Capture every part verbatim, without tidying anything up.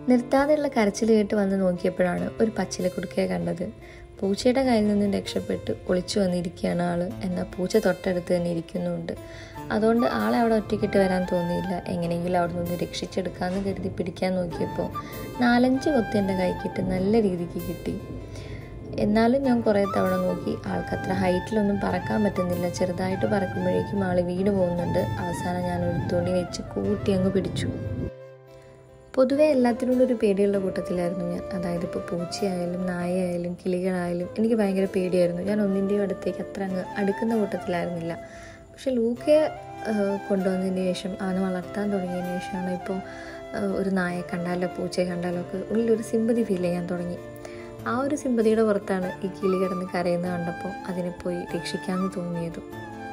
നിർത്താതെയുള്ള കരച്ചിൽ കേട്ട് വന്ന് നോക്കിയപ്പോഴാണ് ഒരു പച്ചിലക്കുടുക്കയെ കണ്ടത്. പൂച്ചയുടെ കയ്യിൽ നിന്നും രക്ഷപ്പെട്ട് ഒളിച്ചു വന്നിരിക്കുകയാണ് ആള്. എന്നാൽ പൂച്ച തൊട്ടടുത്ത് തന്നെ ഇരിക്കുന്നുമുണ്ട്. അതുകൊണ്ട് ആളെ അവിടെ ഒറ്റയ്ക്കിട്ട് വരാൻ തോന്നിയില്ല. എങ്ങനെയെങ്കിലും അവിടെ നിന്ന് രക്ഷിച്ചെടുക്കാമെന്ന് കരുതി പിടിക്കാൻ നോക്കിയപ്പോൾ നാലഞ്ച് കൊത്തി എൻ്റെ കൈക്കിട്ട് നല്ല രീതിക്ക് കിട്ടി. എന്നാലും ഞാൻ കുറേ തവണ നോക്കി. ആൾക്കത്ര ഹൈറ്റിലൊന്നും പറക്കാൻ പറ്റുന്നില്ല. ചെറുതായിട്ട് പറക്കുമ്പോഴേക്കും ആൾ വീണ് പോകുന്നുണ്ട്. അവസാനം ഞാനൊരു തുണി വെച്ച് കൂട്ടി അങ്ങ് പിടിച്ചു. പൊതുവെ എല്ലാത്തിനോടും ഒരു പേടിയുള്ള കൂട്ടത്തിലായിരുന്നു ഞാൻ. അതായത് ഇപ്പോൾ പൂച്ചയായാലും നായയായാലും കിളികളായാലും എനിക്ക് ഭയങ്കര പേടിയായിരുന്നു. ഞാൻ ഒന്നിൻ്റെയും അടുത്തേക്ക് അത്ര അങ്ങ് അടുക്കുന്ന കൂട്ടത്തിലായിരുന്നില്ല. പക്ഷെ ലൂക്കയെ കൊണ്ടുവന്നതിന് ശേഷം, അവനെ വളർത്താൻ തുടങ്ങിയതിന് ശേഷമാണ് ഇപ്പോൾ ഒരു നായയെ കണ്ടാലോ പൂച്ചയെ കണ്ടാലോ ഒക്കെ ഉള്ളിലൊരു സിമ്പതി ഫീൽ ചെയ്യാൻ തുടങ്ങി. ആ ഒരു സിമ്പതിയുടെ പുറത്താണ് ഈ കിളി കിടന്ന് കരയുന്നത് കണ്ടപ്പോൾ അതിനെ പോയി രക്ഷിക്കാമെന്ന് തോന്നിയതും.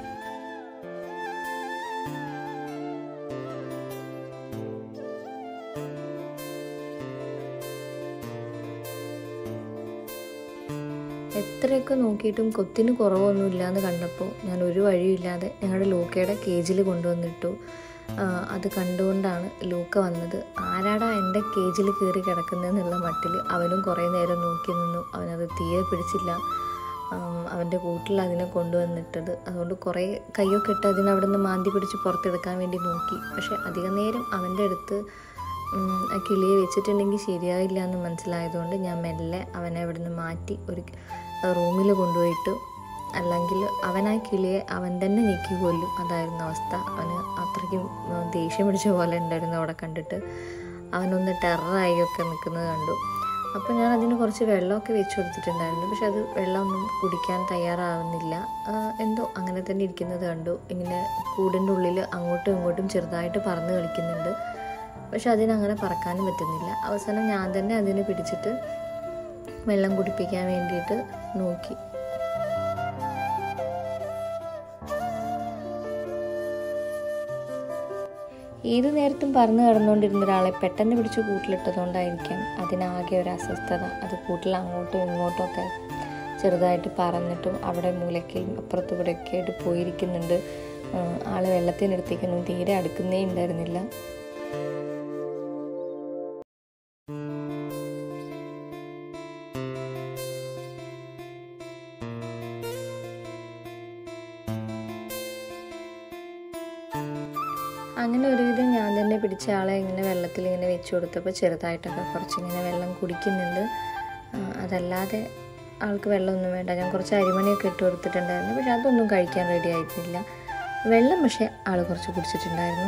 എത്രയൊക്കെ നോക്കിയിട്ടും കൊത്തിന് കുറവൊന്നുമില്ല എന്ന് കണ്ടപ്പോൾ ഞാൻ ഒരു വഴിയില്ലാതെ ഞങ്ങളുടെ ലൂക്കയുടെ കേജിൽ കൊണ്ടുവന്നിട്ടു. അത് കണ്ടുകൊണ്ടാണ് ലൂക്ക വന്നത്. ആരാടാ എൻ്റെ കേജിൽ കയറി കിടക്കുന്നതെന്നുള്ള മട്ടിൽ അവനും കുറേ നേരം നോക്കി നിന്നു. അവനത് തീരെ പിടിച്ചില്ല. അവൻ്റെ കൂട്ടിൽ അതിനെ കൊണ്ടുവന്നിട്ടത്. അതുകൊണ്ട് കുറേ കയ്യൊക്കെ ഇട്ട് അതിനെ അവിടെ നിന്ന് മാന്തി പിടിച്ച് പുറത്തെടുക്കാൻ വേണ്ടി നോക്കി. പക്ഷെ അധികം നേരം അവൻ്റെ അടുത്ത് ആ കിളിയെ വെച്ചിട്ടുണ്ടെങ്കിൽ ശരിയായില്ല എന്ന് മനസ്സിലായതുകൊണ്ട് ഞാൻ മെല്ലെ അവനെ അവിടെ നിന്ന് മാറ്റി ഒരു റൂമിൽ കൊണ്ടുപോയിട്ട്, അല്ലെങ്കിൽ അവൻ ആ കിളിയെ അവൻ തന്നെ ഞെക്കി കൊല്ലും. അതായിരുന്നു അവസ്ഥ. അവന് അത്രയ്ക്കും ദേഷ്യം പിടിച്ച പോലെ ഉണ്ടായിരുന്നു അവിടെ കണ്ടിട്ട്. അവനൊന്ന് ടെററായി ഒക്കെ നിൽക്കുന്നത് കണ്ടു. അപ്പോൾ ഞാൻ അതിന് കുറച്ച് വെള്ളമൊക്കെ വെച്ച് കൊടുത്തിട്ടുണ്ടായിരുന്നു. പക്ഷെ അത് വെള്ളമൊന്നും കുടിക്കാൻ തയ്യാറാവുന്നില്ല. എന്തോ അങ്ങനെ തന്നെ ഇരിക്കുന്നത് കണ്ടു. ഇങ്ങനെ കൂടിൻ്റെ ഉള്ളിൽ അങ്ങോട്ടും ഇങ്ങോട്ടും ചെറുതായിട്ട് പറന്ന് കളിക്കുന്നുണ്ട്. പക്ഷെ അതിനങ്ങനെ പറക്കാനും പറ്റുന്നില്ല. അവസാനം ഞാൻ തന്നെ അതിനെ പിടിച്ചിട്ട് വെള്ളം കുടിപ്പിക്കാൻ വേണ്ടിയിട്ട് നോക്കി. ഏതു നേരത്തും പറന്ന് കിടന്നുകൊണ്ടിരുന്ന ഒരാളെ പെട്ടെന്ന് പിടിച്ച് കൂട്ടിലിട്ടതുകൊണ്ടായിരിക്കാം അതിനാകെ ഒരു അസ്വസ്ഥത. അത് കൂട്ടിൽ അങ്ങോട്ടും ഇങ്ങോട്ടും ഒക്കെ ചെറുതായിട്ട് പറന്നിട്ടും അവിടെ മൂലയ്ക്കും അപ്പുറത്തും ഇവിടെയൊക്കെ ആയിട്ട് പോയിരിക്കുന്നുണ്ട്. ആൾ വെള്ളത്തിനടുത്തേക്കൊന്നും തീരെ അടുക്കുന്നേ ഉണ്ടായിരുന്നില്ല. അങ്ങനെ ഒരുവിധം ഞാൻ തന്നെ പിടിച്ച ആളെ ഇങ്ങനെ വെള്ളത്തിൽ ഇങ്ങനെ വെച്ച് കൊടുത്തപ്പോൾ ചെറുതായിട്ടൊക്കെ കുറച്ചിങ്ങനെ വെള്ളം കുടിക്കുന്നുണ്ട്. അതല്ലാതെ ആൾക്ക് വെള്ളമൊന്നും വേണ്ട. ഞാൻ കുറച്ച് അരിമണിയൊക്കെ ഇട്ട് കൊടുത്തിട്ടുണ്ടായിരുന്നു. പക്ഷെ അതൊന്നും കഴിക്കാൻ റെഡി ആയിട്ടില്ല. വെള്ളം പക്ഷേ ആൾ കുറച്ച് കുടിച്ചിട്ടുണ്ടായിരുന്നു.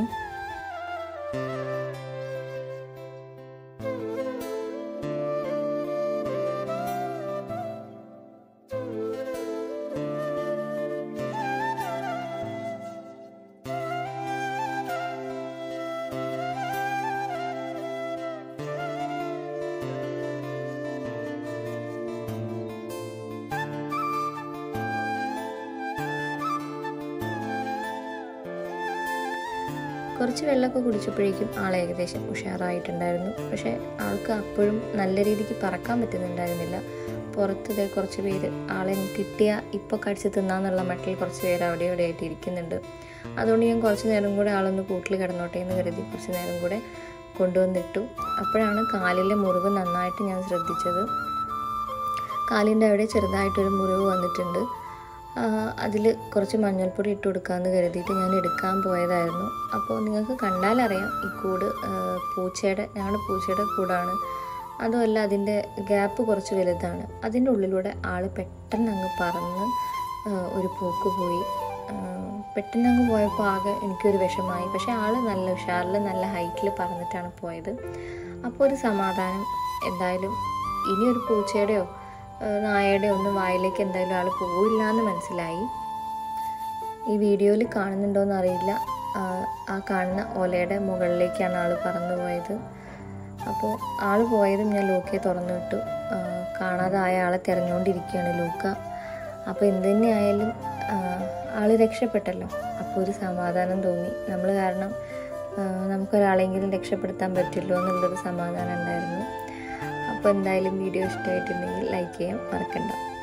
കുറച്ച് വെള്ളമൊക്കെ കുടിച്ചപ്പോഴേക്കും ആൾ ഏകദേശം ഉഷാറായിട്ടുണ്ടായിരുന്നു. പക്ഷേ ആൾക്ക് അപ്പോഴും നല്ല രീതിക്ക് പറക്കാൻ പറ്റുന്നുണ്ടായിരുന്നില്ല. പുറത്തത് കുറച്ച് പേര് ആളെ കിട്ടിയ ഇപ്പോൾ കടിച്ച് തിന്നാന്നുള്ള മട്ടിൽ കുറച്ച് പേര് അവിടെ ഇവിടെ ആയിട്ട് ഇരിക്കുന്നുണ്ട്. അതുകൊണ്ട് ഞാൻ കുറച്ച് നേരം കൂടെ ആളൊന്ന് കൂട്ടിൽ കിടന്നോട്ടെ എന്ന് കരുതി കുറച്ച് നേരം കൂടെ കൊണ്ടുവന്നിട്ടു. അപ്പോഴാണ് കാലിലെ മുറിവ് നന്നായിട്ട് ഞാൻ ശ്രദ്ധിച്ചത്. കാലിൻ്റെ അവിടെ ചെറുതായിട്ടൊരു മുറിവ് വന്നിട്ടുണ്ട്. അതിൽ കുറച്ച് മഞ്ഞൾപ്പൊടി ഇട്ട് കൊടുക്കാമെന്ന് കരുതിയിട്ട് ഞാൻ എടുക്കാൻ പോയതായിരുന്നു. അപ്പോൾ നിങ്ങൾക്ക് കണ്ടാലറിയാം ഈ കൂട് പൂച്ചയുടെ ഞങ്ങളുടെ പൂച്ചയുടെ കൂടാണ്. അതുമല്ല അതിൻ്റെ ഗ്യാപ്പ് കുറച്ച് വലുതാണ്. അതിൻ്റെ ഉള്ളിലൂടെ ആൾ പെട്ടെന്ന് അങ്ങ് പറന്ന് ഒരു പോക്ക് പോയി. പെട്ടെന്ന് അങ്ങ് പോയപ്പോൾ ആകെ എനിക്കൊരു വിഷമമായി. പക്ഷേ ആൾ നല്ല ഉഷാറിൽ നല്ല ഹൈറ്റിൽ പറന്നിട്ടാണ് പോയത്. അപ്പോൾ ഒരു സമാധാനം. എന്തായാലും ഇനിയൊരു പൂച്ചയുടെയോ നായയുടെ ഒന്നും വായിലേക്ക് എന്തായാലും ആൾ പോയില്ല എന്ന് മനസ്സിലായി. ഈ വീഡിയോയിൽ കാണുന്നുണ്ടോയെന്ന് അറിയില്ല. ആ കാണുന്ന ഓലയുടെ മുകളിലേക്കാണ് ആൾ പറന്നു പോയത്. അപ്പോൾ ആൾ പോയതും ഞാൻ ലൂക്കയെ തുറന്നു വിട്ടു. കാണാതായ ആളെ തിരഞ്ഞുകൊണ്ടിരിക്കുകയാണ് ലൂക്ക. അപ്പോൾ എന്തു തന്നെയായാലും ആൾ രക്ഷപ്പെട്ടല്ലോ. അപ്പോൾ ഒരു സമാധാനം തോന്നി. നമ്മൾ കാരണം നമുക്കൊരാളെങ്കിലും രക്ഷപ്പെടുത്താൻ പറ്റുമല്ലോ എന്നുള്ളൊരു സമാധാനം ഉണ്ടായിരുന്നു. അപ്പോൾ എന്തായാലും വീഡിയോ ഇഷ്ടമായിട്ടുണ്ടെങ്കിൽ ലൈക്ക് ചെയ്യാൻ മറക്കണ്ട.